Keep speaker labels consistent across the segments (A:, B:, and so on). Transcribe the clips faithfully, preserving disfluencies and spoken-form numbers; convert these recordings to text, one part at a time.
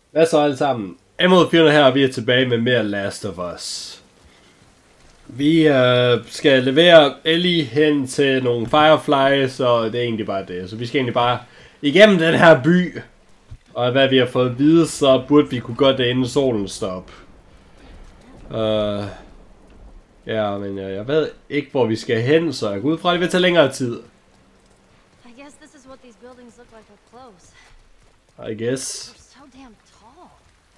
A: Hvad så alle sammen? Emerald Fiona her, og vi er tilbage med mere Last of Us. Vi øh, skal levere Ellie hen til nogle Fireflies, og det er egentlig bare det. Så vi skal egentlig bare igennem den her by. Og hvad vi har fået at vide, så burde vi kunne gøre det inden solen stopper. Uh, ja, men jeg, jeg ved ikke, hvor vi skal hen, så jeg går ud fra, at det vil tage længere tid.
B: I guess this is what these buildings look like up close.
A: I guess.
B: They're so damn tall.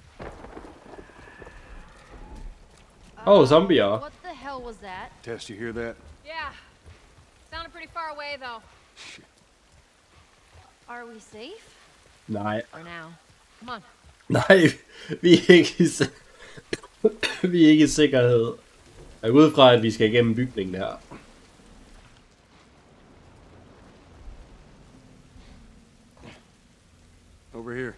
A: Oh, zombier.
B: What the hell was that?
C: Tess, you hear that?
D: Yeah. Sounded pretty far away, though.
C: Shit.
B: Are we safe?
A: Nej.
D: For now. Come on.
A: Nej, vi er ikke i, vi er ikke i sikkerhed. Jeg går ud fra, at vi skal igennem bygningen her.
C: Over here.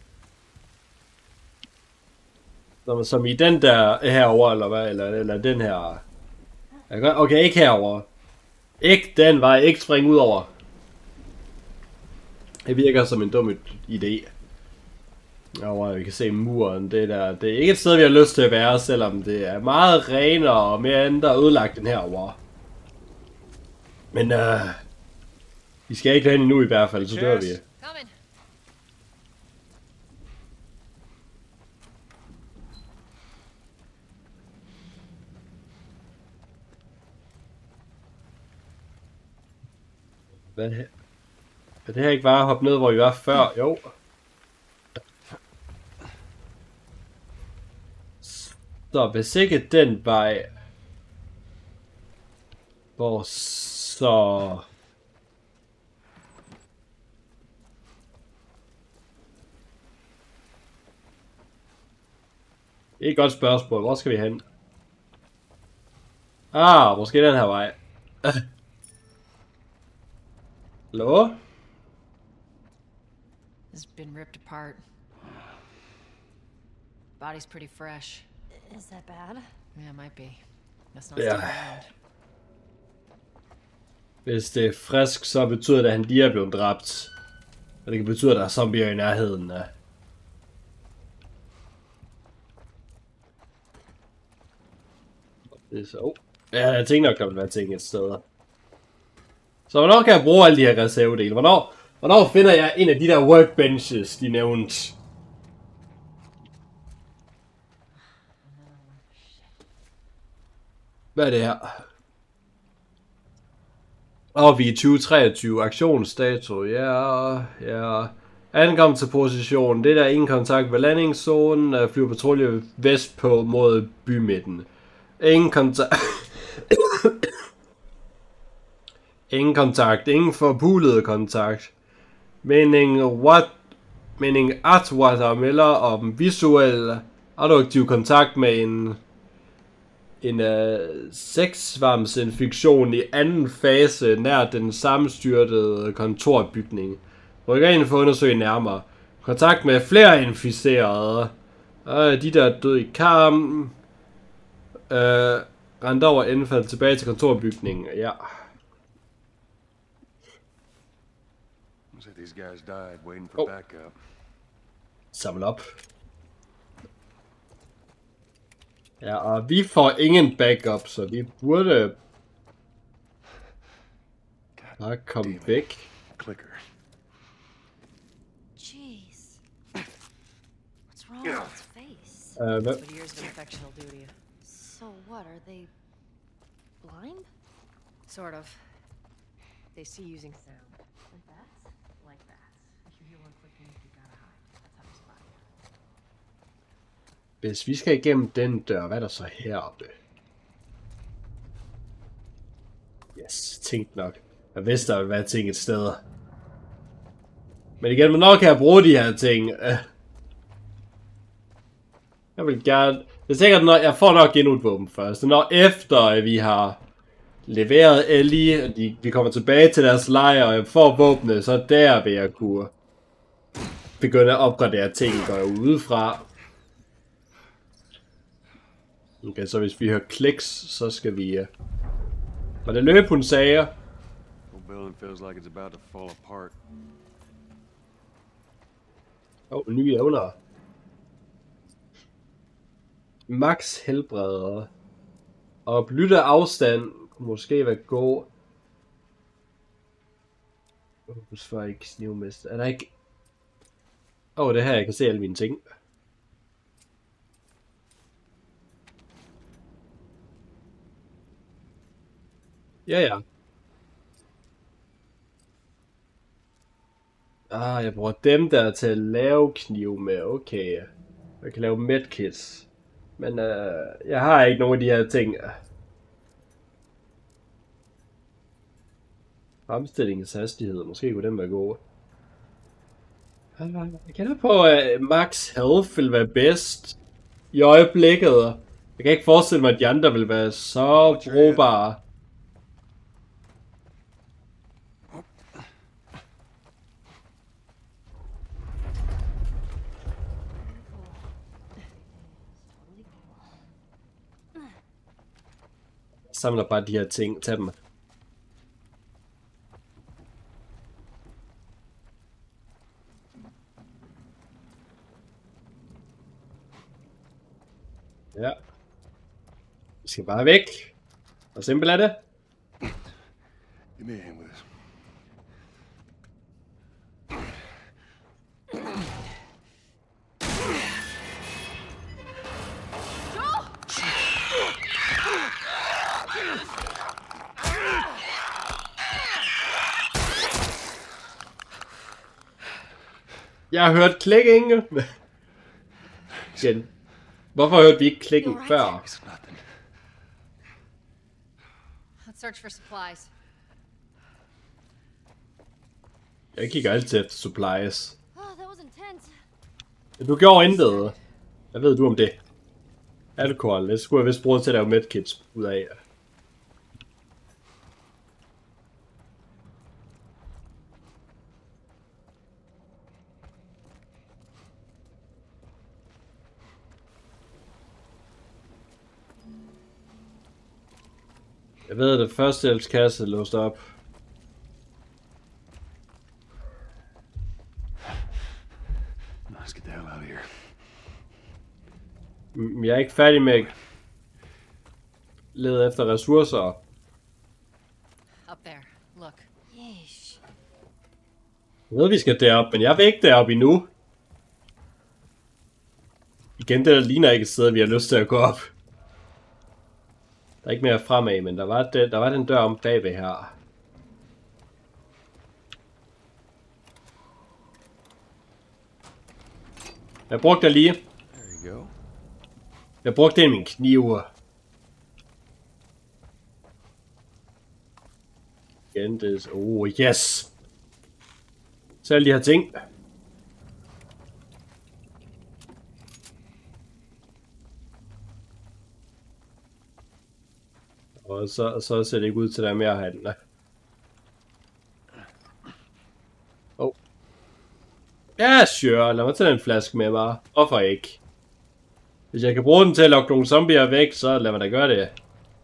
A: Som, som i den der herover eller hvad? Eller, eller den her. Okay, ikke herover. Ikke den vej, ikke springe ud over. Det virker som en dum idé. Og vi kan se muren, det der. Det er ikke et sted, vi har lyst til at være, selvom det er meget renere og mere andet, der er ødelagt den herovre. Men øh, vi skal ikke derhen endnu i hvert fald, så dør vi.
D: Coming.
A: Hvad her? Kan det her ikke bare hoppe ned, hvor vi var før? Jo. Så hvis ikke den vej, hvor så... Det er et godt spørgsmål. Hvor skal vi hen? Ah, måske den her vej. Hallo?
D: This has been ripped apart. Body's pretty fresh.
B: Is that bad?
D: Yeah, it might be. Let's not
A: Yeah.
D: stick around.
A: Hvis det er frisk, så betyder det, at han lige er blevet dræbt. Og det kan betyde, at der er zombier i nærheden af. Det er så... Oh. Ja, jeg tænker nok, der vil være ting et sted. Så hvornår kan jeg bruge alle de her reservedele? Hvornår, hvornår finder jeg en af de der workbenches, de nævnte? Hvad er det her? Og vi er tyve treogtyve, aktionsdato, ja, ja. Ankom til position, det der ingen kontakt ved landingszonen, flyver patrulje vest på mod bymidten. Ingen kontakt. Ingen kontakt, ingen forpulede kontakt. Mening what? Mening Atwater melder om visuel adaptiv kontakt med en en uh, sexsvamsinfektion i anden fase nær den sammenstyrtede kontorbygning. Rykker ind for at undersøge nærmere. Kontakt med flere inficerede. Uh, de der døde i kamp. Uh, rendte over indfald tilbage til kontorbygningen. Ja.
C: These guys died waiting for
A: Oh.
C: backup.
A: Samle op. Ja, og vi får ingen backup, så vi burde bare komme væk.
C: Clicker.
B: Jeez. What's wrong with its face?
A: Uh, hvad?
D: But years of infection will do to you.
B: So what, are they blind?
D: Sort of. They see using sound.
B: Like that?
D: Like that. If you hear one clicking, you gotta hide. That's how they spot you.
A: Hvis vi skal igennem den dør, hvad er der så heroppe? Yes, tænkt nok. Jeg vidste, der ville være ting et sted. Men igen, hvornår kan jeg bruge de her ting? Jeg vil gerne... Jeg tænker, at når jeg får nok endnu et våben først. Når efter at vi har leveret Ellie, og de, vi kommer tilbage til deres lejr, og jeg får våbnet, så der vil jeg kunne begynde at opgradere ting, går jeg udefra. Okay, så hvis vi hører kliks, så skal vi... Uh... Var det løb, hun sagde?
C: Whole building feels like it's about to fall apart.
A: Åh, oh, nye evner. Max helbreder. Og lytte afstand kunne måske være god. Fokus for ikke knivmester. Er der ikke... Åh, oh, det her, jeg kan se alle mine ting. Ja, ja. Ah, jeg bruger dem der til at lave kniv med. Okay. Jeg kan lave medkits. Men øh, jeg har ikke nogen af de her ting. Fremstillingens hastighed. Måske kunne den være god. Jeg kender på, at max health vil være bedst i øjeblikket. Jeg kan ikke forestille mig, at de andre vil være så brugbare. Jeg samler bare de her ting. Tag dem. Ja. Vi skal bare væk. Hvor simpelt er det?
C: Give me a hand with this.
A: Jeg har hørt klikking. Igen. Hvorfor hørte vi ikke klikken
B: You're right.
A: før?
C: It's nothing.
B: Let's search for supplies.
A: Jeg kigger altid efter supplies.
B: Oh, that was intense.
A: Men du gjorde intet. Hvad ved du om det? Alkohol, det skulle jeg vist bruge til at lave medkits ud af. Jeg ved, at det første hjælpskasse er låst op.
C: Let's get the hell out of here.
A: Mm, Jeg er ikke færdig med at lede efter ressourcer.
B: Up there. Look. Yeesh.
A: Jeg ved, vi skal derop, men jeg vil ikke derop endnu. Igen, det der ligner ikke et sted, vi har lyst til at gå op. Der er ikke mere fremad, men der var, det, der var den dør om bagved her. Jeg brugte det lige.
C: There you go.
A: Jeg brugte det i min knive. Igen, det er... Oh, yes! Så alle de her ting. Og så, så ser det ikke ud til, at der er mere herinde. Nej. Oh. Ja, sure. Lad mig tage en flaske med mig. Hvorfor ikke? Hvis jeg kan bruge den til at lokke nogle zombier væk, så lad mig da gøre det.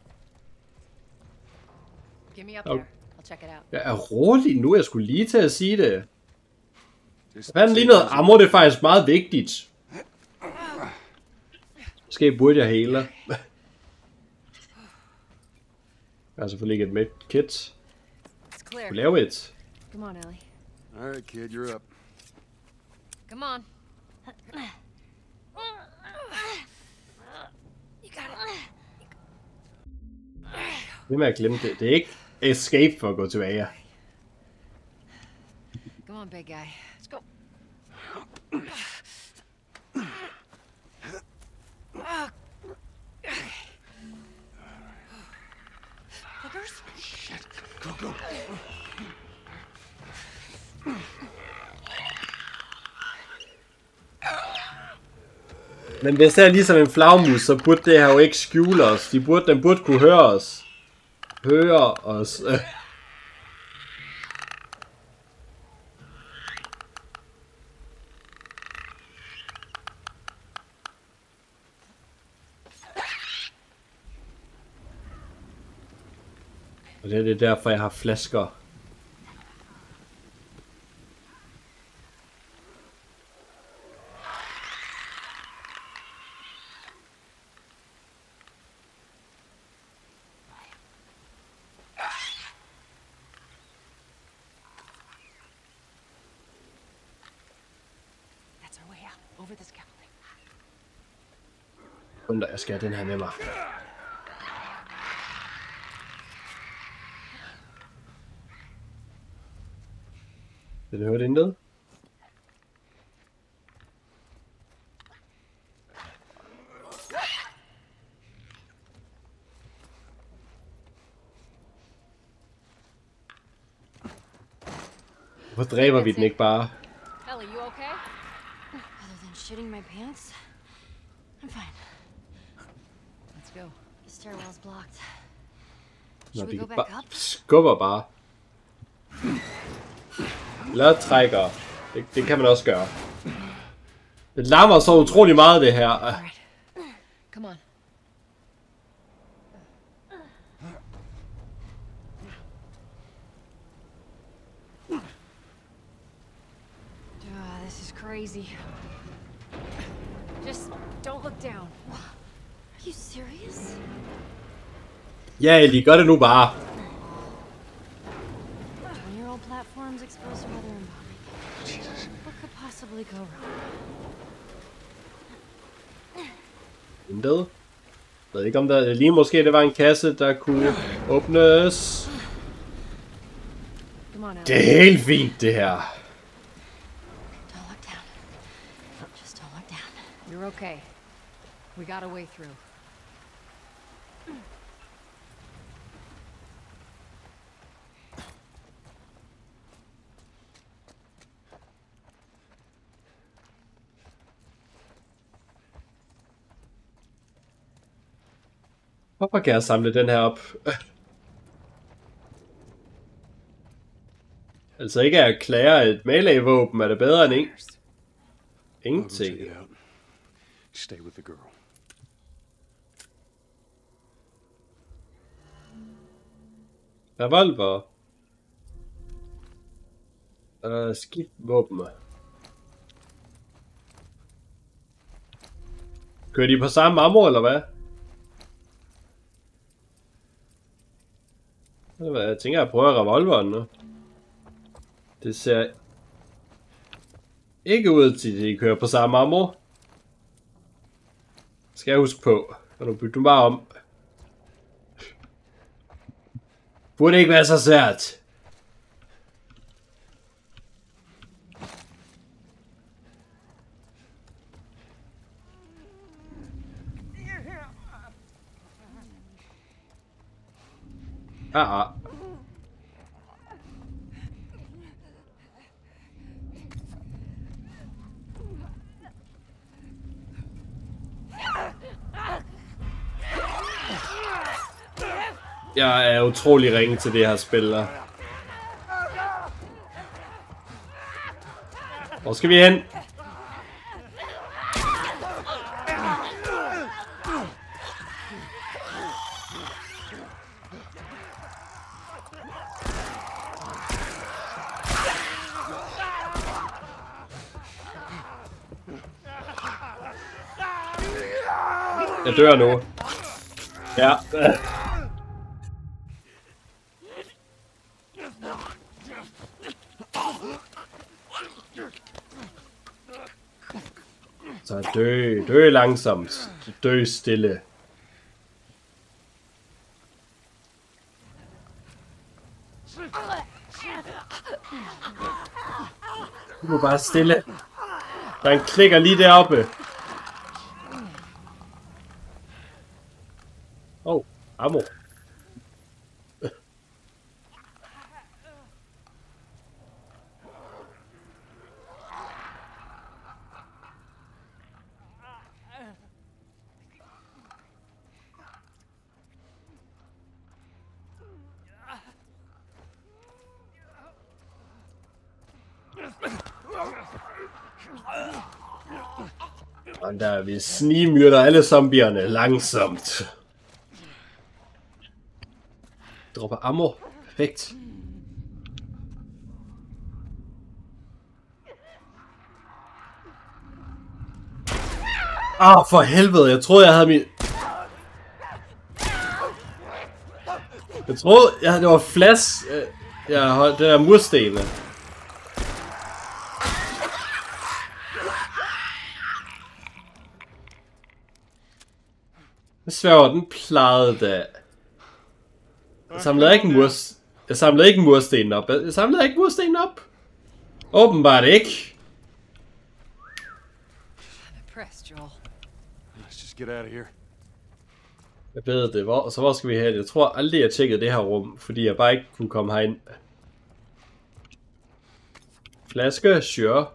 B: Get me up
A: Oh.
B: there. I'll check it out.
A: Jeg er rolig nu. Jeg skulle lige til at sige det.
C: Just
A: Jeg fandt lige noget ammo. Det er faktisk meget vigtigt. Måske burde jeg hele. Jeg har selvfølgelig ikke et medkit.
B: It's clear.
A: Vi laver et.
B: Come on, Ellie.
C: All right, kid, you're up.
B: Come on. You got it.
A: Hvem er jeg glemme det? Det er ikke escape for at gå tilbage.
B: Come on, big guy. Let's go. Hookers?
C: Go, go.
A: Men hvis det er ligesom en flagmus, så burde det her jo ikke skjule os. De burde, den burde kunne høre os. Høre os. Og det er det derfor, jeg har flasker.
B: Over the scaffolding.
A: Undrer, jeg skal have den her med mig. Vil du høre det intet? Hvorfor dræber vi den ikke bare?
B: Ellie, you okay? Other than shitting my pants, I'm fine. Let's go. The stairwell's blocked.
A: Nå,
B: Should
A: vi
B: we go
A: kan
B: back
A: bare
B: up?
A: skubber bare. Eller trækker. Det, det kan man også gøre. Det larmer så utrolig meget det her.
B: Alright. Come on. Uh, this is crazy. Just don't look down. Are you serious?
A: Ja, Ellie, gør det nu bare.
B: Twenty-year-old platforms exposed to weather and bombing.
C: Jesus.
B: What could possibly go wrong?
A: Intet. Jeg ved ikke om der lige måske det var en kasse der kunne åbnes.
B: Come on,
A: Det
B: Ellie.
A: er helt fint det her.
B: Don't look down. Just don't look down. You're okay. We got a way through.
A: Hvorfor kan jeg samle den her op? Altså ikke at erklære et melee-våben, er det bedre end ing?
C: I'll go
A: Ingenting.
C: check it out. Stay with the girl.
A: Revolver. Uh, skidt våben. Kører de på samme ammo, eller hvad? Ved du hvad, jeg tænker, at jeg prøver revolveren nu. Det ser ikke ud til, at de kører på samme ammo. Skal jeg huske på. Og nu bytter du bare om. Burde ikke være så svært. Ah, ah. Jeg er utrolig ringe til det her spil. Der. Hvor skal vi hen? Jeg dør nu. Ja. Så dø, dø langsomt, dø stille. Du må bare stille. Der er en klikker lige deroppe. Åh, oh, ammo. Og der vi snigmyrder alle zombierne langsomt. Dropper ammo. Perfekt. Ah, for helvede. Jeg troede, jeg havde min... Jeg troede, jeg, det var flash. Jeg holdt det der murstene. Jeg sværger, den plejede da. Jeg samlede ikke murs... Jeg samlede ikke murstenen op. Jeg samlede ikke murstenen op. Åbenbart ikke.
B: I'm impressed, Joel.
C: Let's just get out of here.
A: Jeg ved det. Hvor, så hvor skal vi have det? Jeg tror aldrig, jeg tjekkede det her rum, fordi jeg bare ikke kunne komme herind. Flaske, sure.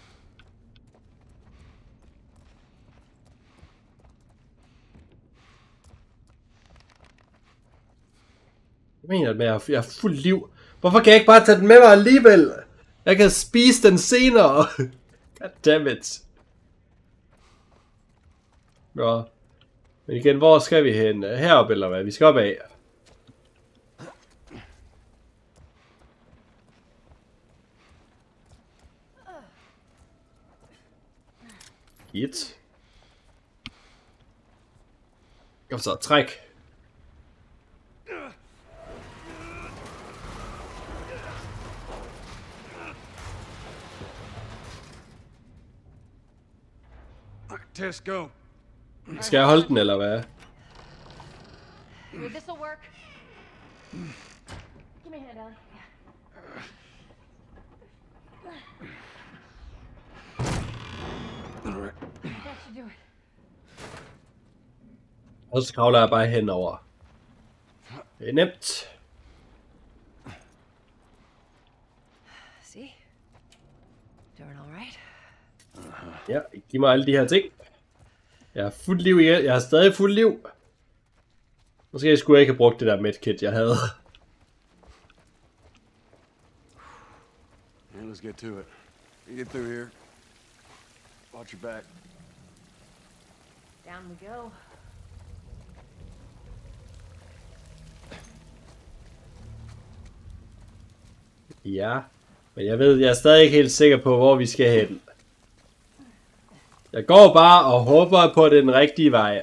A: Jeg mener, at jeg har fuld liv. Hvorfor kan jeg ikke bare tage den med mig alligevel? Jeg kan spise den senere. Goddammit. Nå. Men igen, hvor skal vi hen? Heroppe eller hvad? Vi skal op af. Hit. Kom så, træk.
C: Tess, go.
A: Skal jeg holde den, eller hvad?
B: Here, this'll work. Give me a hand, Ellie.
C: All right.
B: That should do it.
A: Og så kravler jeg bare henover. Det er nemt.
B: See? Doing all right?
A: Ja, giv mig alle de her ting. Jeg har fuld liv igen. Jeg har stadig fuld liv. Måske skulle jeg ikke have brugt det der medkit, jeg havde.
C: Yeah, let's get to it. You get through here. Watch your back.
B: Down we go.
A: Ja, men jeg ved, jeg er stadig ikke helt sikker på, hvor vi skal hen. Jeg går bare og håber på, at det er den rigtige vej.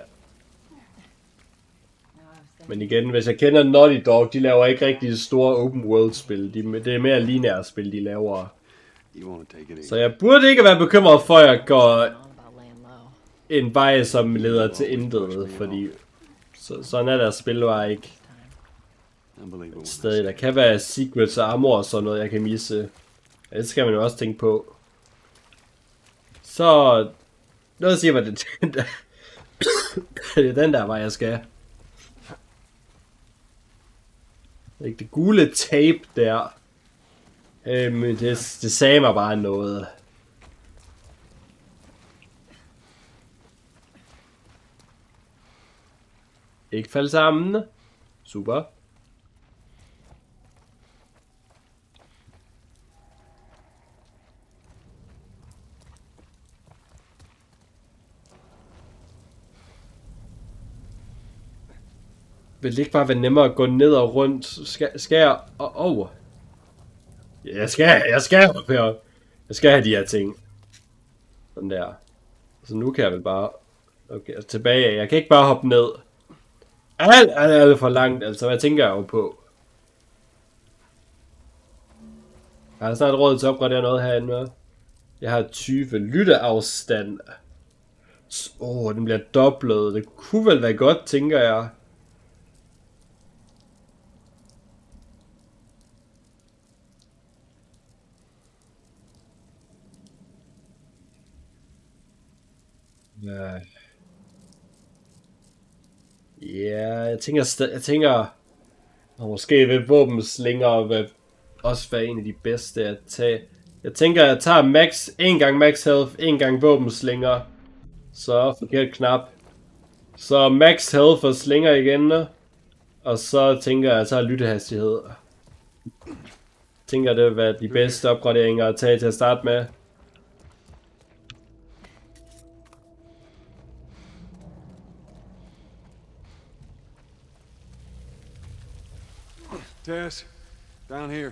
A: Men igen, hvis jeg kender Naughty Dog, de laver ikke rigtig store open world spil. De, det er mere lineære spil, de laver. Så jeg burde ikke være bekymret for, at jeg går en vej, som leder til intet. Fordi så, sådan er deres spilvej ikke. Stadig, der kan være secrets og armor og sådan noget, jeg kan misse. Ja, det skal man jo også tænke på. Så... Noget siger mig, det er den der, det er den der vej, jeg skal. Ikke det gule tape der. Øhm, det, det sagde mig bare noget. Ikke falde sammen. Super. Vil det ikke bare være nemmere at gå ned og rundt? Skal, skal jeg... Åh, oh, oh. Jeg skal, jeg skal op her. Jeg skal have de her ting. Sådan der. Så nu kan jeg vel bare... Okay, tilbage. Jeg kan ikke bare hoppe ned. Alt, alt, alt for langt. Altså, hvad tænker jeg jo på? Jeg har snart råd til at opgradere noget herinde med. Jeg har tyve lytteafstand. Åh, oh, den bliver dobblet. Det kunne vel være godt, tænker jeg. Ja, yeah, jeg tænker, jeg tænker, og måske vil våbenslinger vil også være en af de bedste at tage. Jeg tænker, jeg tager max, en gang max health, en gang våbenslinger. Så forkert knap. Så max health og slinger igen. Og så tænker jeg, at jeg tager lyttehastighed. Jeg tænker, det vil være de bedste opgraderinger at tage til at starte med.
C: Tess, down here.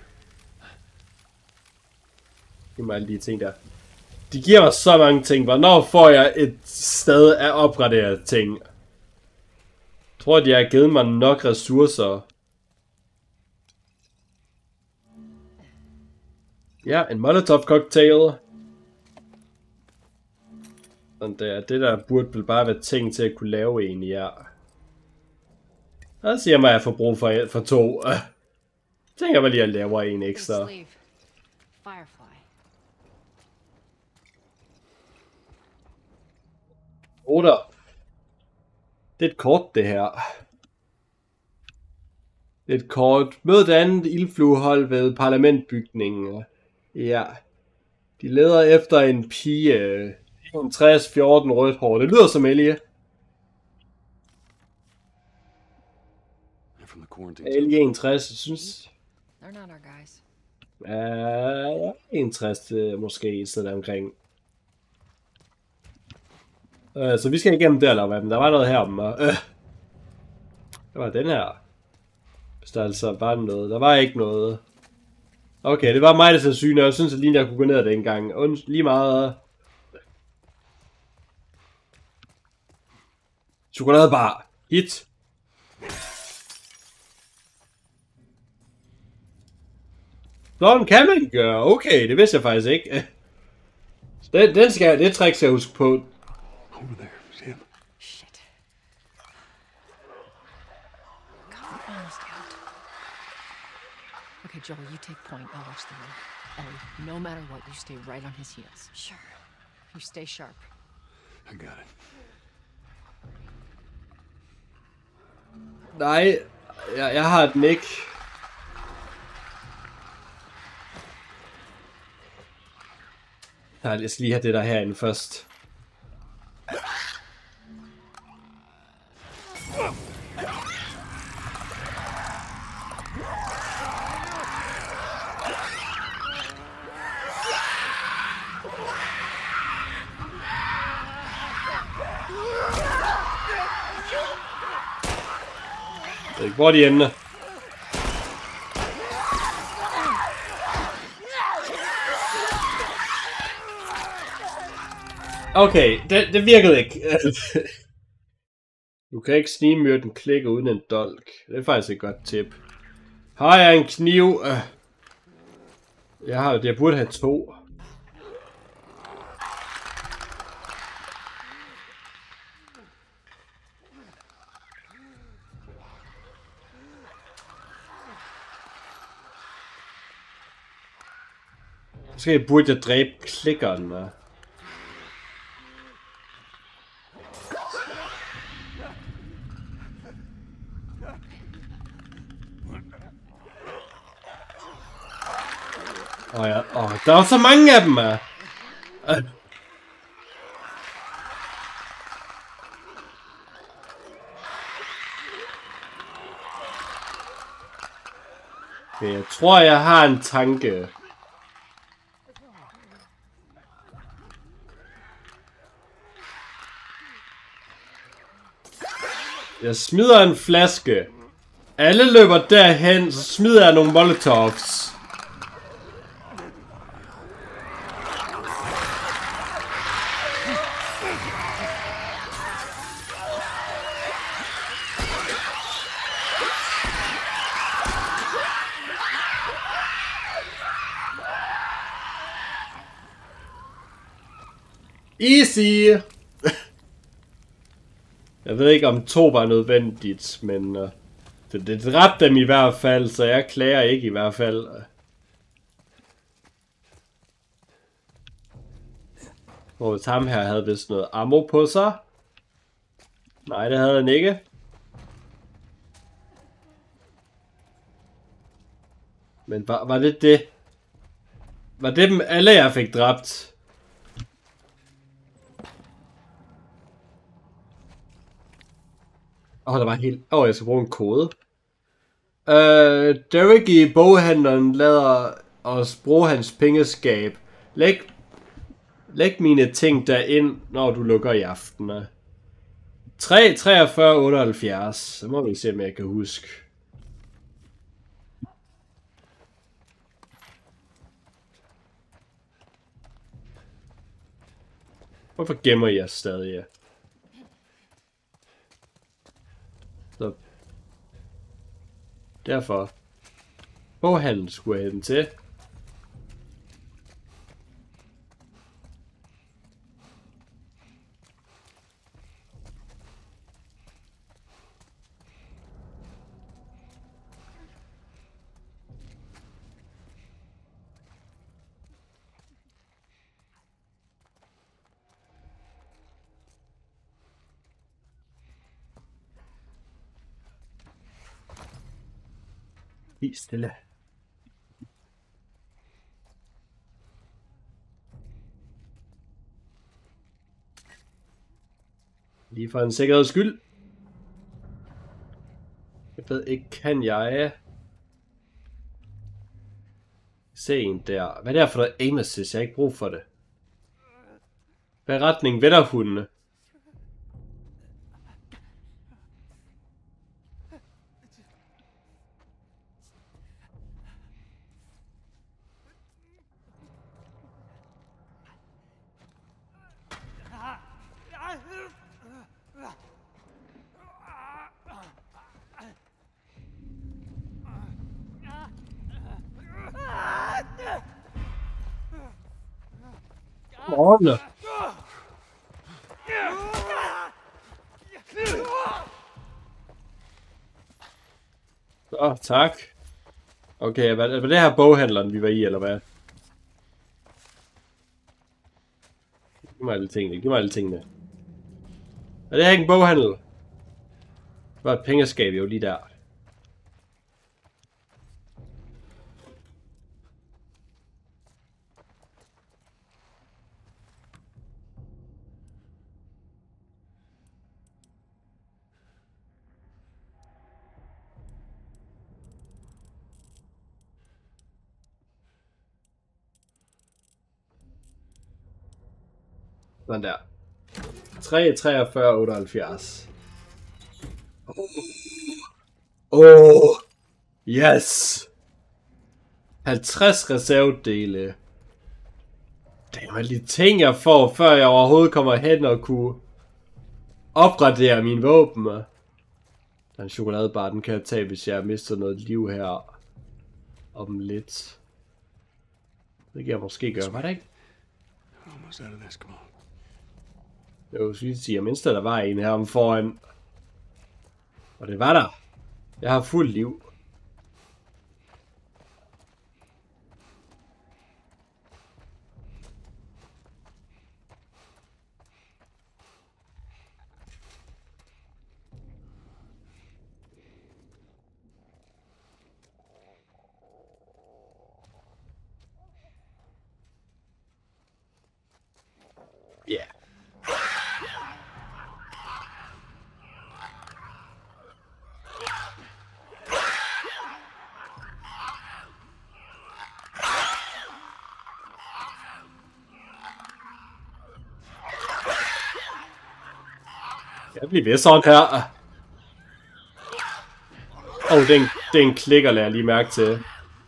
A: Giv mig alle de ting der. De giver mig så mange ting. Hvornår får jeg et sted at opgradere ting? Jeg tror, de har givet mig nok ressourcer. Ja, en Molotov cocktail. Sådan der. Det der burde vel bare være ting til at kunne lave en, ja. Og så siger man, at jeg får brug for, for to. Uh, tænker jeg lige at lave en ekstra.
B: Sleeve. Firefly.
A: Oder. Det er et kort, det her. Det er et kort. Mød det andet ildfluehold ved parlamentbygningen. Ja. De leder efter en pige. tres fjorten rødt hår. Det lyder som Ellie. Ellie enogtres, jeg synes.
B: They're not our guys.
A: Uh, enogtres måske et sted omkring. Uh, så vi skal igennem der, eller hvad? Men der var noget her om. Uh, det var den her. Hvis der altså var noget. Der var ikke noget. Okay, det var mig, der så syne, og jeg synes, at lige jeg kunne gå ned ad den gang. Und, lige meget. Chokoladebar. Hit. Sådan kan man gøre. Okay, det vidste jeg faktisk ikke. Den, den skal, det trick skal jeg huske på.
C: Over there, Sam.
B: Shit. Come on, Scout. Okay, Joel, you take point. I'll watch the road. Ellie, no matter what, you stay right on his heels. Sure. You stay sharp.
C: I got it.
A: Nej, jeg, jeg har den ikke. Nej, jeg skal lige have det der herinde først. Jeg ved ikke, hvor de ender. Okay, det, det virkede ikke. Du kan ikke snigmyrde den klikker uden en dolk. Det er faktisk et godt tip. Har jeg en kniv? Jeg har, jeg burde have to. Måske burde jeg dræbe klikkeren. Åh oh ja, åh, oh, der er så mange af dem. Uh. Okay, jeg tror, jeg har en tanke. Jeg smider en flaske. Alle løber derhen, så smider jeg nogle molotovs. Easy! Jeg ved ikke om to var nødvendigt, men uh, det, det dræbte dem i hvert fald, så jeg klager ikke i hvert fald. Og ham her havde vist noget ammo på sig. Nej, det havde han ikke. Men var, var det det? Var det dem alle jeg fik dræbt? Åh, oh, der var helt... Åh, oh, jeg skal bruge en kode. Uh, Derek i boghandleren lader os bruge hans pengeskab. Læg... Læg mine ting derind, når du lukker i aften. tre treogfyrre otteoghalvfjerds. Så må vi se, om jeg kan huske. Hvorfor gemmer jeg stadig? Så derfor boghandlen skulle jeg have den til. Lige stille. Lige for en sikkerheds skyld. Jeg ved ikke, kan jeg se en der? Hvad er det for noget aim assist? Jeg har ikke brug for det. Hvad retning vender hundene? Ordne. Så, tak. Okay, hvad, hvad det her boghandleren, vi var i, eller hvad? Giv mig alle tingene, giv mig alle tingene. Er det her ikke en boghandel? Der var et pengeskab jo lige der. Sådan der. tre treogfyrre otteoghalvfjerds. Oh, yes. halvtreds reservedele. Det er de ting jeg får, før jeg overhovedet kommer hen og kunne opgradere mine våben. Der er en chokoladebar, den kan jeg tage, hvis jeg mister noget liv her om lidt. Det kan jeg måske gøre, var det ikke? Jo, så jeg siger, mindst der var en her om foran. Og det var der. Jeg har fuld liv. Ja. Yeah. Jeg bliver ved sådan her. Åh, oh, det, det er en klikker, lader jeg lige mærke til.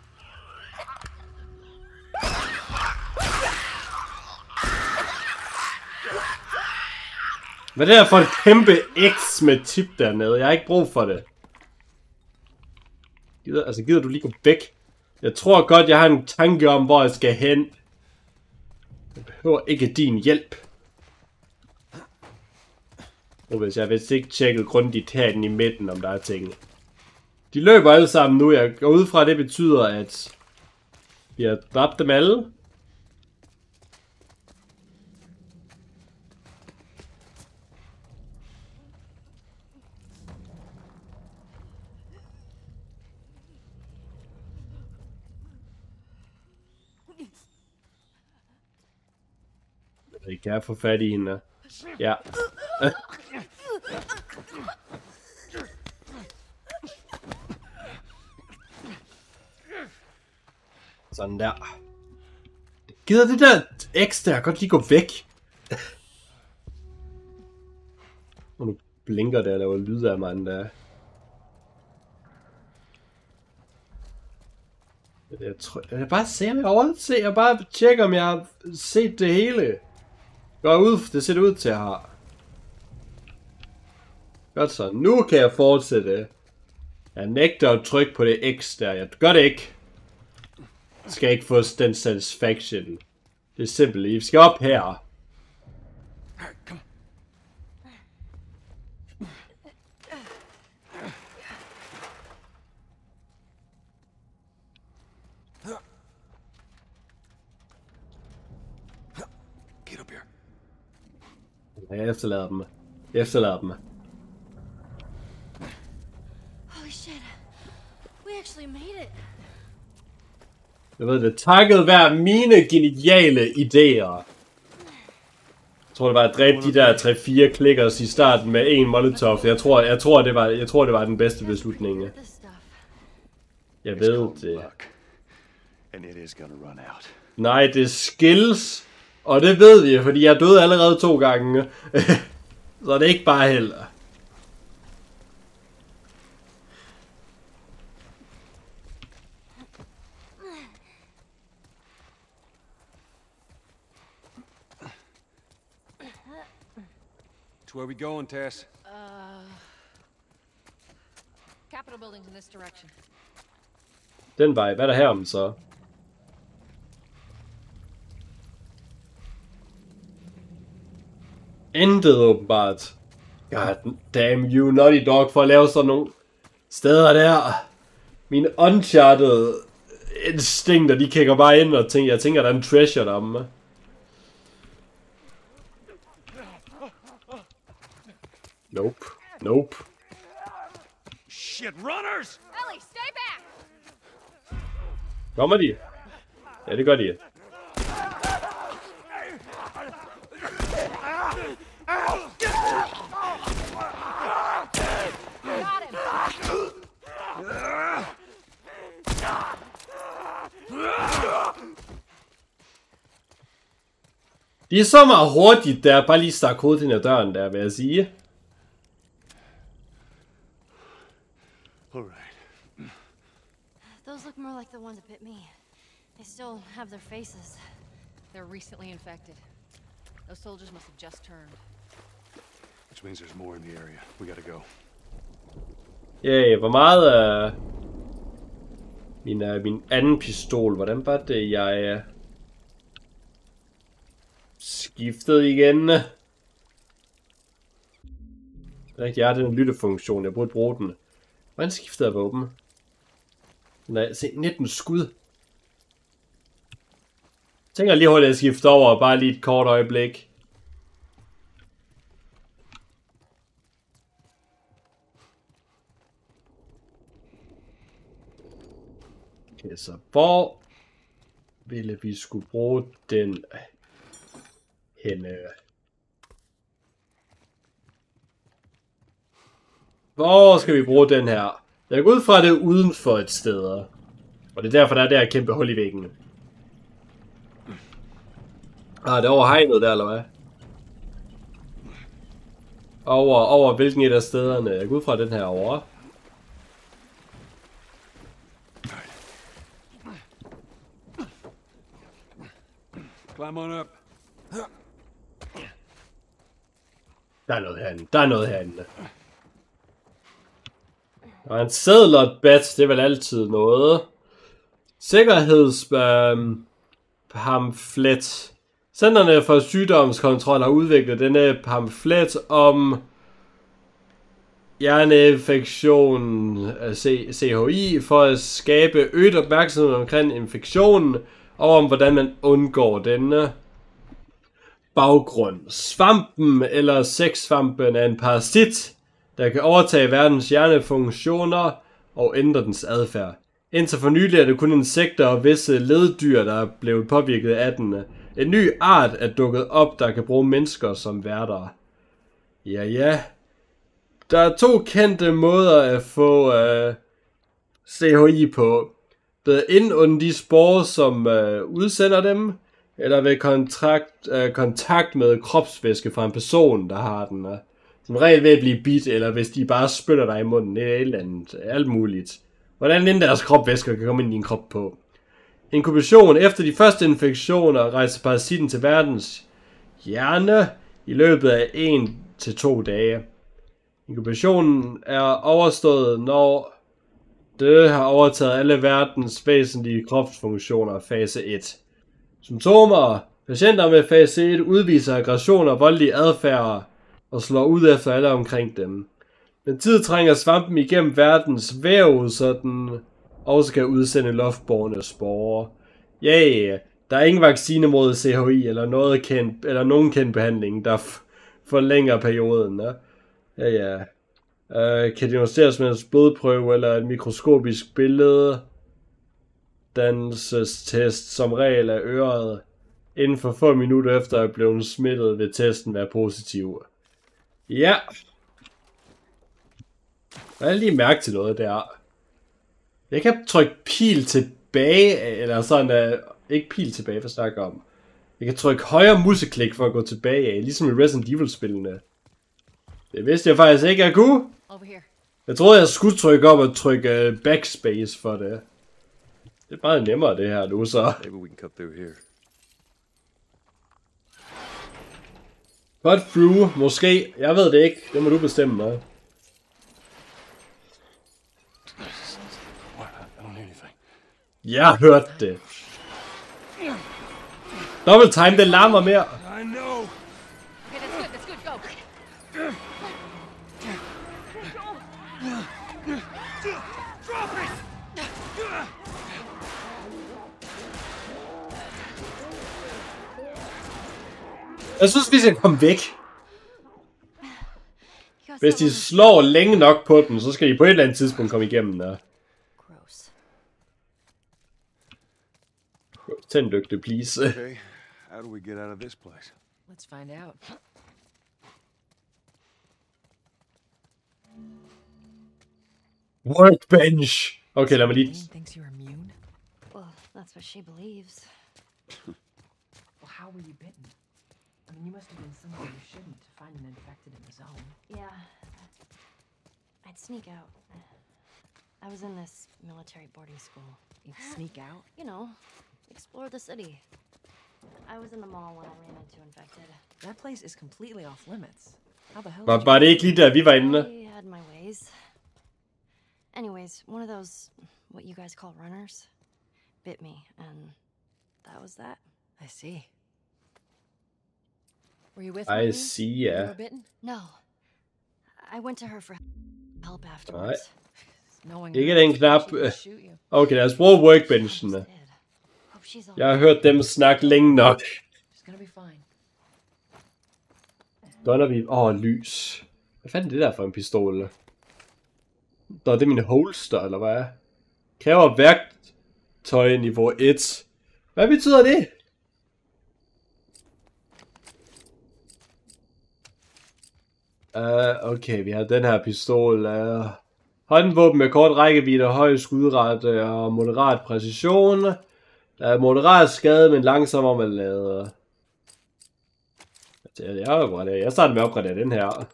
A: Hvad er det her for et kæmpe X med tip dernede? Jeg har ikke brug for det. Gider, altså gider du lige gå væk? Jeg tror godt, jeg har en tanke om, hvor jeg skal hen. Jeg behøver ikke din hjælp. Og hvis jeg vist ikke tjekket grundigt herinde i midten, om der er ting. De løber alle sammen nu. Jeg går ud fra, at det betyder, at vi har dræbt dem alle. Jeg kan få fat i hende. Ja. Sådan der. Gider det der X der godt lige gå væk? Og nu blinker der, der var lyd af mig en der. Jeg tror, jeg bare ser, om jeg overser. Jeg bare tjekker, om jeg har set det hele. Går ud, det ser det ud til at have. Godt så, nu kan jeg fortsætte. Jeg nægter at trykke på det X der. Jeg gør det ikke. Jeg skal ikke få den satisfaction. Det er simpelt. I skal op her. Jeg efterlader dem. Jeg efterlader dem.
E: Holy shit. We actually made it.
A: Jeg ved det. Takket være mine geniale idéer. Jeg tror det var at dræbe de der tre fire klikkers i starten med en molotov. Jeg tror, jeg tror det var, jeg tror det var den bedste beslutning. Jeg ved det. Nej, det er skills. Og det ved vi, fordi jeg døde allerede to gange. Så det er ikke bare held.
C: Where we going, Tess?
B: Uh, Capitol buildings in this direction.
A: Den vej. Hvad er der herom så? Intet åbenbart. God damn you, Naughty Dog, for at lave sådan nogle steder der. Mine uncharted instinkter, de kigger bare ind og tænker, jeg tænker, der er en treasure deromme. Nope. Nope.
C: Shit, runners!
B: Ellie, stay back!
A: Kommer de? Ja, det gør de.
B: Got him!
A: De er så meget hurtigt der, bare lige stak hovedet ind ad døren der, vil jeg sige.
E: Those look more like the ones that bit me. They still have their faces.
B: They're recently infected. Those soldiers must have just turned.
C: Which means there's more in the area. We gotta go.
A: Ja, hvor meget af uh, min, uh, min anden pistol, hvordan var det, jeg uh, skiftede igen? Rigtig, jeg har den lyttefunktion, jeg burde bruge den. Hvordan skiftede jeg våben? Nej, se, nitten skud. Jeg tænker lige hurtigt at skifte over, bare lige et kort øjeblik. Okay, så hvor ville vi skulle bruge den henne? Hvor skal vi bruge den her? Jeg går ud fra det uden for et sted. Og det er derfor, der er det her kæmpe hul i væggen. Ah, det er over hegnet der, eller hvad? Over, over hvilken et af stederne? Jeg går ud fra den her over.
C: Climb on up.
A: Der er noget herinde. Der er noget herinde. Og en seddel og et bat, det er vel altid noget. Sikkerhedspamflet. Øh, Centrene for sygdomskontrol har udviklet denne pamflet om hjerneinfektion C H I for at skabe øget opmærksomhed omkring infektionen og om hvordan man undgår denne. Baggrund. Svampen eller sexsvampen er en parasit, der kan overtage verdens hjernefunktioner og ændre dens adfærd. Indtil for nylig er det kun insekter og visse leddyr, der er blevet påvirket af den. En ny art er dukket op, der kan bruge mennesker som værter. Ja, ja. Der er to kendte måder at få uh, C H I på. Ved ind under de sporer, som uh, udsender dem, eller ved kontrakt, uh, kontakt med kropsvæske fra en person, der har den. Uh. Som regel ved at blive bidt, eller hvis de bare spytter dig i munden, det er et eller andet, alt muligt. Hvordan end deres kropsvæsker kan komme ind i din krop på. Inkubation. Efter de første infektioner rejser parasitten til verdens hjerne i løbet af en til to dage. Inkubationen er overstået, når det har overtaget alle verdens væsentlige kropsfunktioner fase et. Symptomer. Patienter med fase et udviser aggression og voldelig adfærd og slår ud efter alle omkring dem. Men tid trænger svampen igennem verdens væv, så den også kan udsende luftbårne sporer. Ja, yeah, der er ingen vaccine mod C H I eller, noget kendt, eller nogen kendt behandling, der forlænger perioden. Ja, ja. Uh, kan diagnosticeres med en blodprøve eller et mikroskopisk billede. Dannelsestest som regel af øret. Inden for få minutter efter at blive smittet, vil testen være positiv. Ja. Jeg har lige mærke til noget der. Jeg kan trykke pil tilbage, eller sådan, uh, ikke pil tilbage, hvad snakker om. Jeg kan trykke højre museklik for at gå tilbage af, ligesom i Resident Evil-spillene. Det vidste jeg faktisk ikke, jeg kunne. Jeg troede, jeg skulle trykke op og trykke backspace for det. Det er meget nemmere det her nu, så.
C: Maybe we can cut through here.
A: Cut through, måske. Jeg ved det ikke. Det må du bestemme mig. Jeg har hørt det. Double time, det larmer mere.
C: I know.
B: Okay, that's good, that's good, go.
A: Jeg synes, vi skal komme væk. Hvis de slår længe nok på den, så skal de på et eller andet tidspunkt komme igennem der.
E: Gross.
A: Tænd lygte, please.
C: Okay, how do we get out of this place?
B: Let's find out.
A: Workbench. Okay, lad mig lige...
B: Jane thinks you're immune.
E: Well, that's what she believes.
D: Well, how were you bitten? I mean, you must have been somewhere you shouldn't to find an infected in the zone.
E: Yeah. I'd sneak out. I was in this military boarding school.
B: You'd sneak out?
E: You know, explore the city. I was in the mall when I ran into infected.
D: That place is completely off limits. How the hell
A: Var,
D: did you...
A: var det ikke lige der, vi var inde?
E: I had my ways. Anyways, one of those, what you guys call runners, bit me, and that was that.
B: I see. Were you with
A: I
B: Marlene?
A: see,
B: You
A: yeah.
B: were bitten?
E: No. I went to her for help afterwards.
B: Knowing
A: Ikke
B: her,
A: den knap.
B: she would shoot you.
A: Okay, lad os bruge workbenchene.
E: Did. Hope she's all
A: Jeg har hørt dem snakke længe nok.
B: She's gonna be fine.
A: Donner vi... Åh, oh, lys. Hvad fanden er det der for en pistol? Nå, det er min holster, eller hvad? Kræver værktøj niveau et. Hvad betyder det? Uh, okay, vi har den her pistol. Uh, håndvåben med kort rækkevidde, høj skudrate og moderat præcision. Uh, moderat skade, men langsommere med lade. Jeg, jeg, jeg starter med at opgradere den her.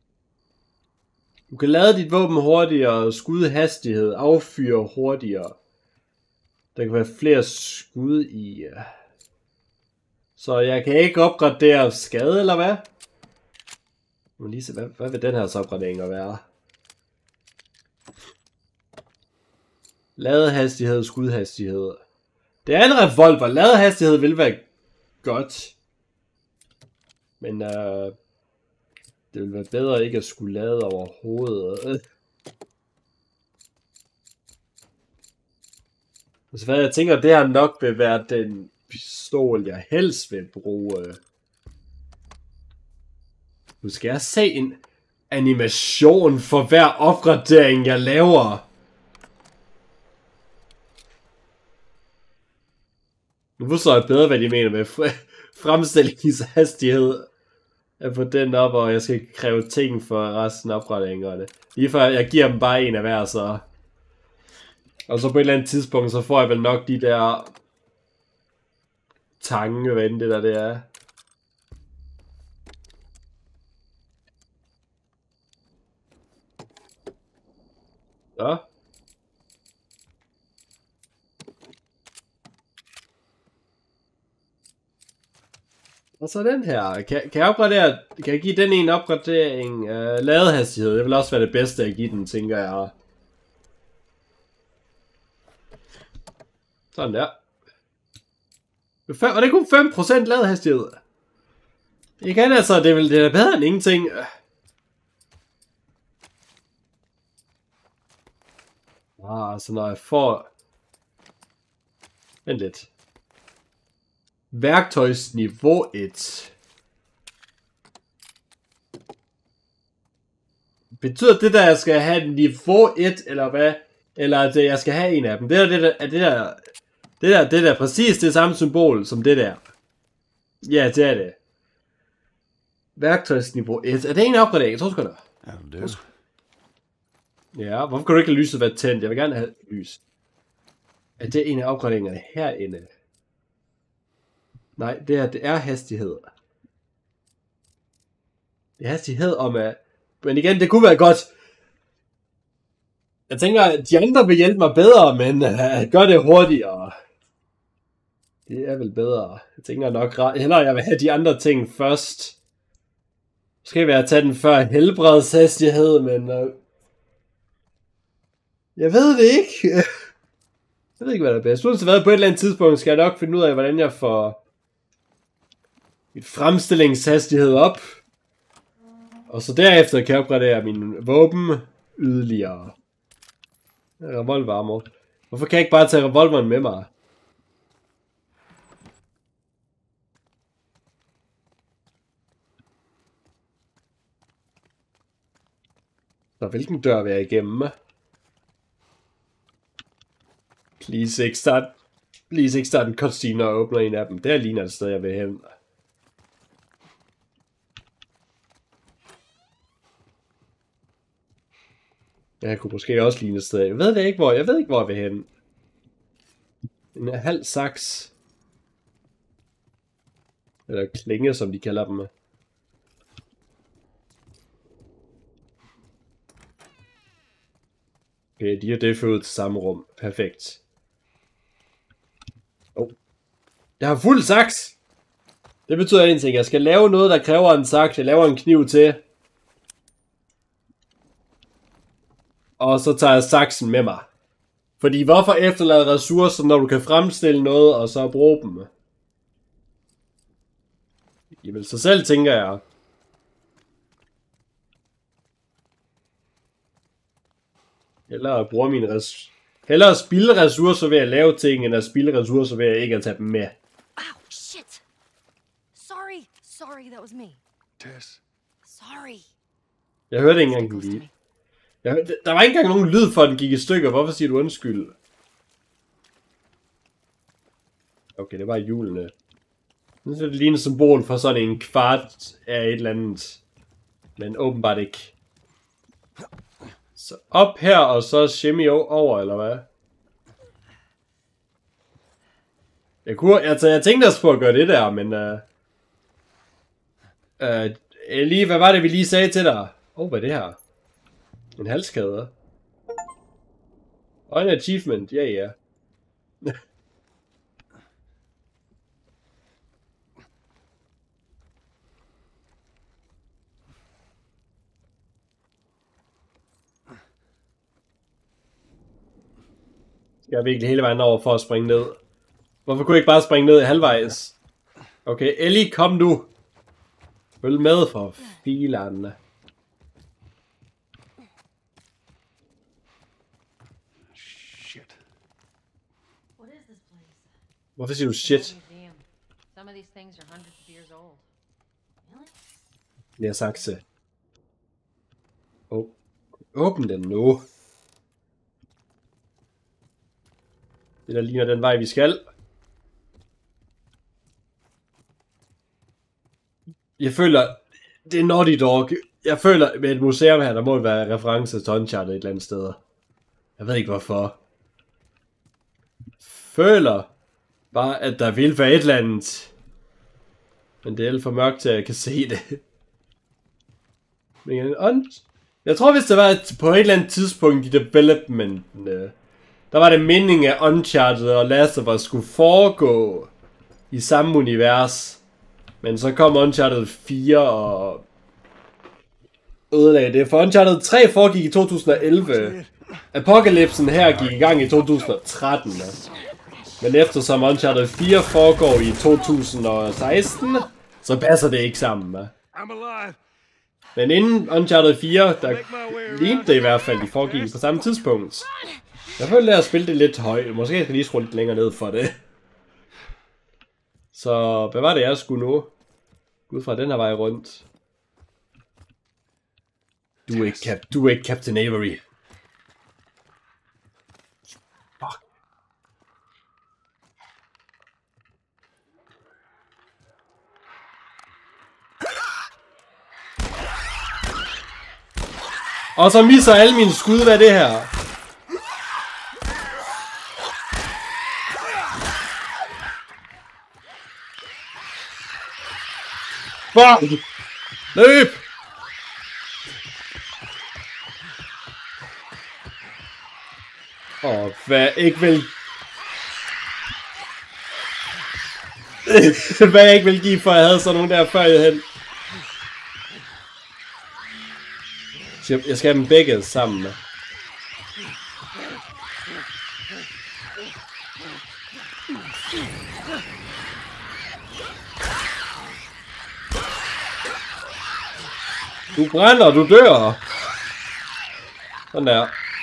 A: Du kan lade dit våben hurtigere, skudhastighed, affyre hurtigere. Der kan være flere skud i. Så jeg kan ikke opgradere skade, eller hvad? Nu lige se, hvad, hvad vil den her opgradering være? Ladehastighed, skudhastighed. Det er en revolver. Ladehastighed vil være godt. Men øh, det vil være bedre ikke at skulle lade overhovedet. Så hvad jeg tænker, det her nok vil være den pistol, jeg helst vil bruge. Nu skal jeg se en animation for hver opgradering, jeg laver. Nu forstår jeg bedre, hvad de mener med fremstillingshastighed. Jeg får den op, og jeg skal kræve ting for resten af opgraderingerne. Lige før jeg giver dem bare en af hver, så... Og så på et eller andet tidspunkt, så får jeg vel nok de der... tange, hvad end det der det er. Så. Og så den her. Kan, kan jeg opgradere... Kan jeg give den en opgradering? Uh, ladehastighed. Det vil også være det bedste at give den, tænker jeg. Sådan der. Og det er kun fem procent ladehastighed. Det kan altså... Det er, vel, det er bedre end ingenting. Ah, så når jeg får... Vent lidt. Værktøjsniveau et. Betyder det der, jeg skal have niveau et, eller hvad? Eller at jeg skal have en af dem? Det er det der, er det der, det der, det der præcis det samme symbol som det der. Ja, det er det. Værktøjsniveau et. Er det en opgradering? Jeg tror sgu da.
C: That'll do.
A: Ja, hvorfor kan du ikke lade lyset være tændt? Jeg vil gerne have lys. Er det en af opgraderingerne herinde? Nej, det er, det er hastighed. Det er hastighed om at... Men igen, det kunne være godt. Jeg tænker, at de andre vil hjælpe mig bedre, men uh, gør det hurtigere. Det er vel bedre. Jeg tænker nok hellere, jeg vil have de andre ting først. Skal vi have taget den før helbredshastighed, men... Uh... Jeg ved det ikke. Jeg ved ikke, hvad der er bedst. Uanset hvad, på et eller andet tidspunkt skal jeg nok finde ud af, hvordan jeg får... mit fremstillingshastighed op. Og så derefter kan jeg opgradere min våben yderligere. Revolverarmor. Hvorfor kan jeg ikke bare tage revolveren med mig? Så hvilken dør vil jeg igennem? Please ikke start. Please ikke start en cutscene og åbner en af dem. Der ligner det sted, jeg vil hen. Jeg kunne måske også ligne et sted. Jeg ved det ikke, hvor. Jeg ved ikke, hvor jeg vil hen. En halv saks. Eller klinge, som de kalder dem. Okay, de er det ud til samme rum. Perfekt. Oh. Jeg har fuld saks! Det betyder en ting. Jeg skal lave noget, der kræver en saks. Jeg laver en kniv til. Og så tager jeg saksen med mig. Fordi hvorfor efterlade ressourcer, når du kan fremstille noget, og så bruge dem? Jamen, så selv tænker jeg. Hellere bruge mine res... Hellere spilde ressourcer ved at lave ting, end at spilde ressourcer ved at ikke at tage dem med.
E: Ow, shit. Sorry, sorry, that was me.
C: Tess.
E: Sorry.
A: Jeg hørte ikke engang den lige. Jeg hørte... Der var ikke engang nogen lyd for, at den gik i stykker. Hvorfor siger du undskyld? Okay, det var julene. Nu ser det lige et symbol for sådan en kvart af et eller andet. Men åbenbart ikke. Så op her, og så shimmy over, eller hvad? Jeg kunne, altså, jeg tænkte også på at gøre det der, men... Uh, uh, lige, hvad var det, vi lige sagde til dig? Åh, oh, hvad er det her? En halskæde. Og en achievement, ja ja. Jeg er virkelig hele vejen over for at springe ned. Hvorfor kunne jeg ikke bare springe ned i halvvejs? Okay, Ellie, kom nu. Følg med for filerne.
C: Shit.
E: What is this place?
A: Hvorfor siger du shit?
B: Some of these things are hundreds of years old.
E: Really?
A: Jeg har sagt det. Oh. Åbn den nu. Det der ligner den vej, vi skal. Jeg føler... Det er Naughty Dog. Jeg føler med et museum her, der må være reference til Uncharted et eller andet sted. Jeg ved ikke hvorfor. Føler bare, at der vil være et eller andet. Men det er alt for mørkt til, at jeg kan se det. Men jeg tror, hvis det var et, på et eller andet tidspunkt i developmenten, der var det meningen, at Uncharted og Last of Us skulle foregå i samme univers. Men så kom Uncharted fire og ødelagde det. For Uncharted tre foregik i to tusind og elleve. Apocalypsen her gik i gang i to tusind og tretten. Men eftersom Uncharted fire foregår i to tusind og seksten, så passer det ikke sammen.
C: I'm alive.
A: Men inden Uncharted fire, der lignede det i hvert fald, de foregik på samme tidspunkt. Jeg følte, at jeg spille det lidt højt. Måske jeg skal lige skrue lidt længere ned for det. Så hvad var det, jeg skulle nu? Ud fra den her vej rundt. Du er ikke, cap du er ikke Captain Avery. Fuck. Og så misser alle mine skud. Hvad er det her? Fuck! Løb! Åh, oh, hvad ikke vil... hvad jeg ikke vil give, for jeg havde sådan nogle der før jeg hen. Jeg skal have dem begge sammen. Du brænder, du dør. Sådan der.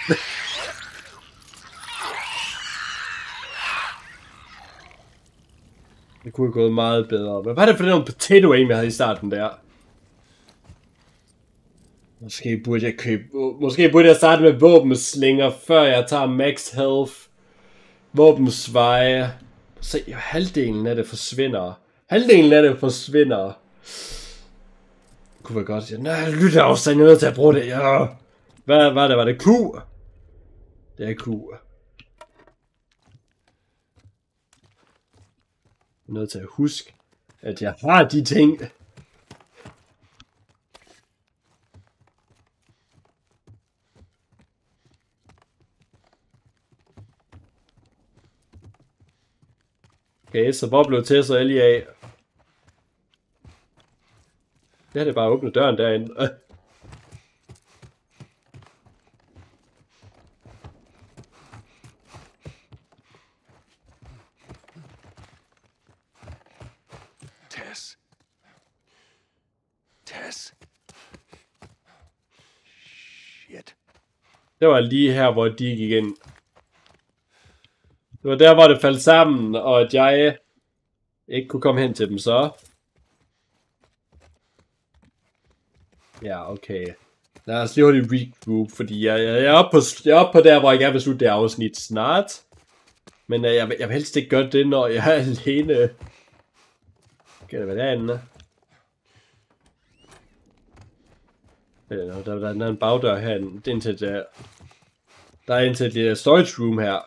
A: Det kunne have gået meget bedre. Hvad var det for den potato aim, jeg havde i starten der? Måske burde jeg købe... Måske burde jeg starte med våbenslinger, før jeg tager max health. Våbensveje. Se, halvdelen af det forsvinder. Halvdelen af det forsvinder. Det kunne være godt. Ja, nej, lyt afstand, jeg er nødt til at bruge det. Ja. Hvad var det? Var det Q? Det er Q. Jeg er nødt til at huske, at jeg har de ting. Okay, så Bob blev til, så Ellie af. Det er det bare at åbne døren derinde.
C: Tess. Tess. Shit.
A: Det var lige her, hvor de gik ind. Det var der, hvor det faldt sammen, og at jeg ikke kunne komme hen til dem, så. Ja, okay. Lad os lige hurtigt regroup, fordi jeg, jeg, jeg, er oppe på, jeg er oppe på der, hvor jeg gerne vil slutte det afsnit snart. Men uh, jeg, jeg vil helst ikke gøre det, når jeg er alene. Kan det være derinde? Der, der, der er en bagdør herinde. Det er indtil der. Der er indtil et lille storage room her.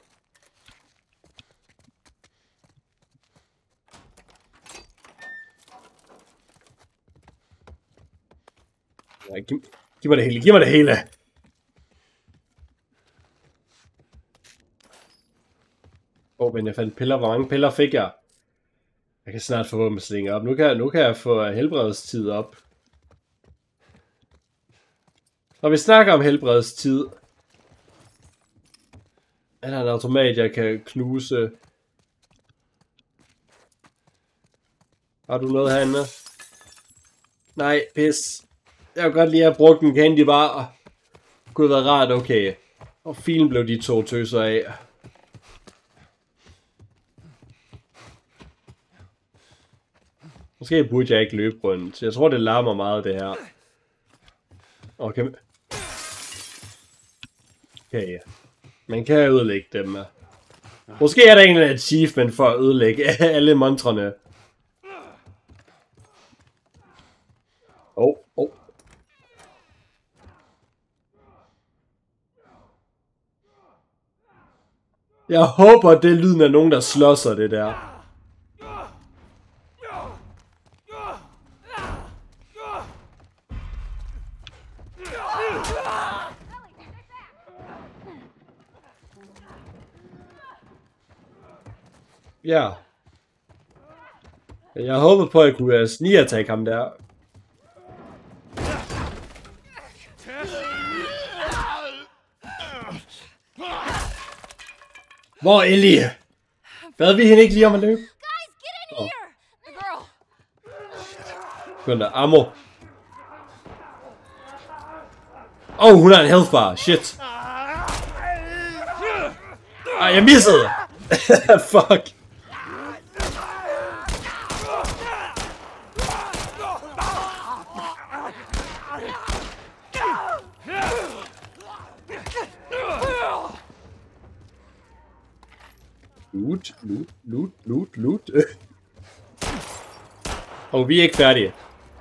A: Ja, giv, giv mig det hele, giv mig det hele. Åh, oh, men jeg fandt piller. Hvor mange piller fik jeg? Jeg kan snart få våbenslinger op. Nu kan, nu kan jeg få helbredstid op. Når vi snakker om helbredstid, er der en automat, jeg kan knuse. Har du noget herinde? Nej, pis. Jeg kunne godt lige have brugt en candy bar. Det kunne have været rart, okay. Og filen blev de to tøser af. Måske burde jeg ikke løbe rundt. Jeg tror, det larmer meget, det her. Okay. Okay. Man kan ødelægge dem. Måske er der en achievement for at ødelægge alle montrene. Åh, oh, åh. Oh. Jeg håber, det er lyden af nogen, der slåsser det der. Ja. Jeg håber på, at jeg kunne sneak-attack ham der. Hvor er Ellie? Bad vi hende ikke lige om at løbe? Oh. Begynd der. Ammo. Åh, oh, hun har en health bar. Shit. Ej, jeg missede. Fuck. Loot, loot, loot, loot, loot. Og vi er ikke færdige.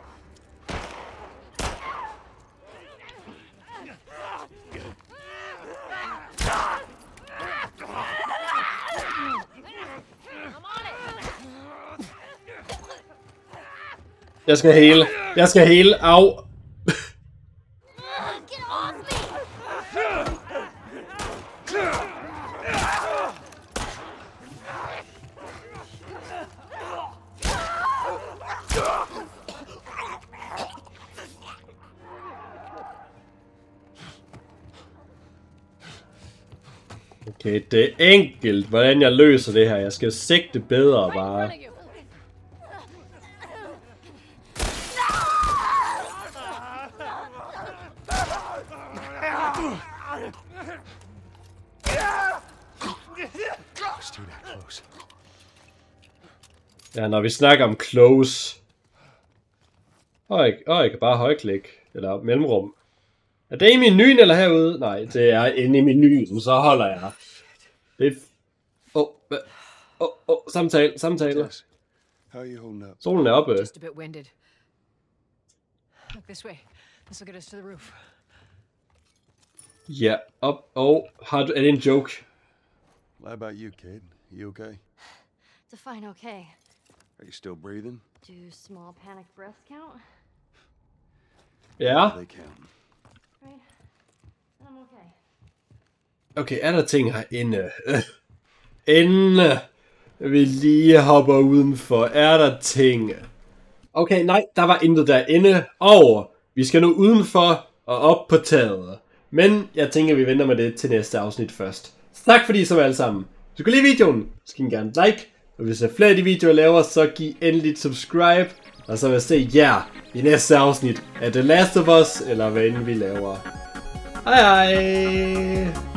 A: Jeg skal hele. Jeg skal hele. Au. Okay, det er enkelt, hvordan jeg løser det her. Jeg skal sigte bedre bare. Ja, når vi snakker om close. Åh, jeg, åh, jeg kan bare højklik. Eller mellemrum. Er det i menuen eller herude? Nej, det er inde i menuen, så holder jeg. Det er... Åh, oh, oh, oh, samtale, samtale. Solen er oppe.
B: Just a bit winded. Look this way. This will get us to the roof.
A: Ja, op. Og har du... Er det en joke?
C: What about you, kid? You okay?
E: Define okay.
C: Are you still breathing?
E: Do small panic breaths count?
A: Ja.
C: They count.
E: Right? I'm okay.
A: Okay, er der ting herinde? Inden vi lige hopper udenfor, er der ting? Okay, nej, der var intet derinde. Og vi skal nu udenfor og op på taget. Men jeg tænker, vi venter med det til næste afsnit først. Så tak fordi I så alle sammen. Hvis du kan lide videoen, så giv gerne et like. Og hvis der er flere af de videoer, jeg laver, så giv endelig et subscribe. Og så vil jeg se jer i næste afsnit af The Last of Us, eller hvad end vi laver. Hej hej!